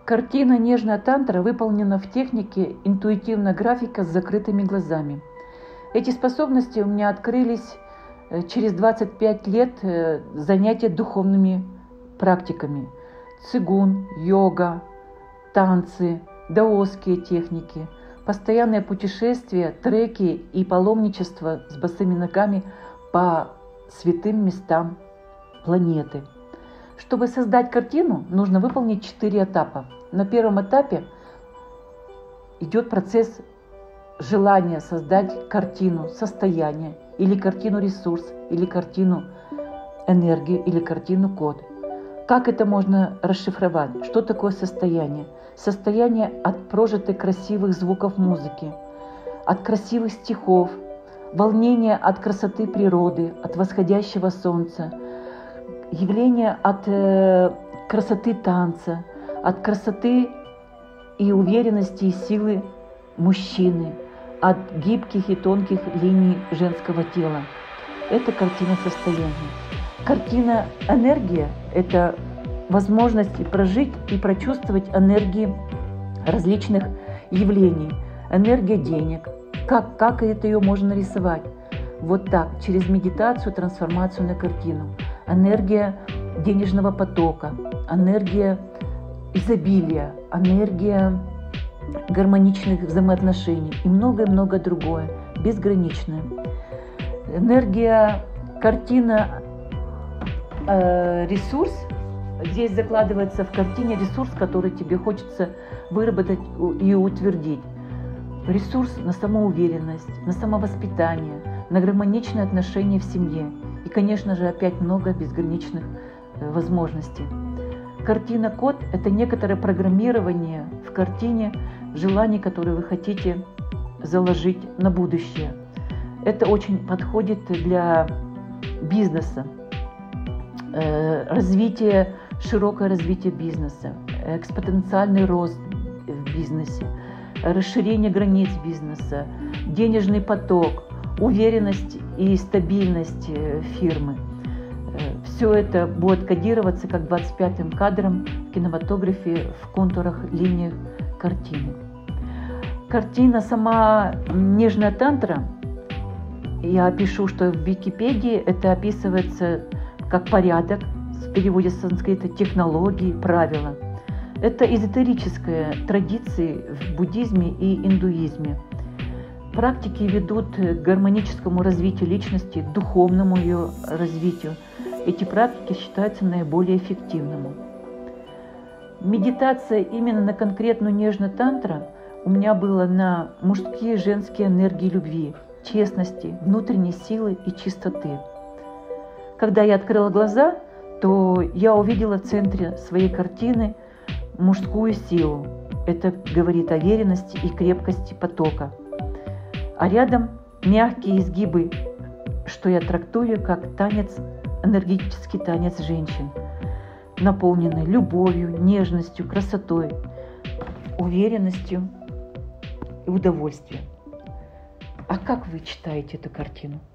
Картина «Нежная тантра» выполнена в технике интуитивная графика с закрытыми глазами. Эти способности у меня открылись через 25 лет занятия духовными практиками. Цигун, йога, танцы, даосские техники, постоянное путешествие, треки и паломничество с босыми ногами по святым местам планеты. Чтобы создать картину, нужно выполнить 4 этапа. На первом этапе идет процесс желания создать картину, состояние, или картину ресурс, или картину энергию, или картину код. Как это можно расшифровать? Что такое состояние? Состояние от прожитых красивых звуков музыки, от красивых стихов, волнение от красоты природы, от восходящего солнца, явление от красоты танца, от красоты и уверенности и силы мужчины, от гибких и тонких линий женского тела. Это картина состояния. Картина энергия – это возможность прожить и прочувствовать энергии различных явлений. Энергия денег. Как это ее можно нарисовать? Вот так, через медитацию, трансформацию на картину. Энергия денежного потока, энергия изобилия, энергия гармоничных взаимоотношений и многое-многое другое, безграничное. Энергия, картина, ресурс. Здесь закладывается в картине ресурс, который тебе хочется выработать и утвердить. Ресурс на самоуверенность, на самовоспитание, на гармоничные отношения в семье. И, конечно же, опять много безграничных возможностей. Картина-код – это некоторое программирование в картине желаний, которые вы хотите заложить на будущее. Это очень подходит для бизнеса, широкое развитие бизнеса, экспоненциальный рост в бизнесе, расширение границ бизнеса, денежный поток, уверенность и стабильность фирмы. Все это будет кодироваться как 25-м кадром в кинематографе в контурах, линиях картины. Картина сама «Нежная тантра», я пишу, что в Википедии это описывается как порядок, в переводе с санскрита технологии, правила. Это эзотерические традиции в буддизме и индуизме. Практики ведут к гармоническому развитию личности, к духовному ее развитию. Эти практики считаются наиболее эффективными. Медитация именно на конкретную нежную тантру у меня была на мужские и женские энергии любви, честности, внутренней силы и чистоты. Когда я открыла глаза, то я увидела в центре своей картины мужскую силу. Это говорит о верности и крепкости потока. А рядом мягкие изгибы, что я трактую как танец, энергетический танец женщин, наполненный любовью, нежностью, красотой, уверенностью и удовольствием. А как вы читаете эту картину?